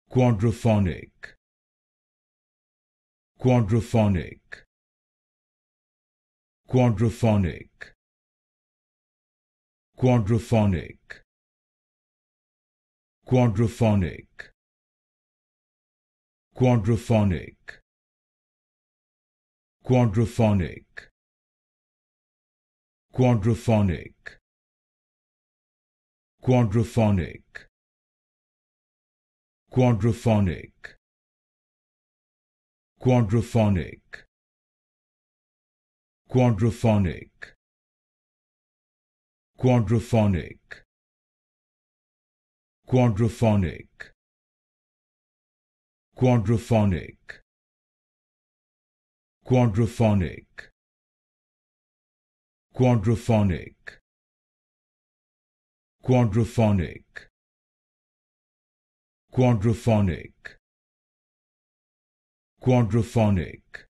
Quadriphonic, quadriphonic, quadriphonic, quadriphonic, quadriphonic, quadriphonic, quadriphonic, quadriphonic, quadriphonic, quadriphonic, quadriphonic, quadriphonic, quadriphonic, quadriphonic, quadriphonic, quadriphonic, quadriphonic, quadriphonic, quadriphonic, quadriphonic,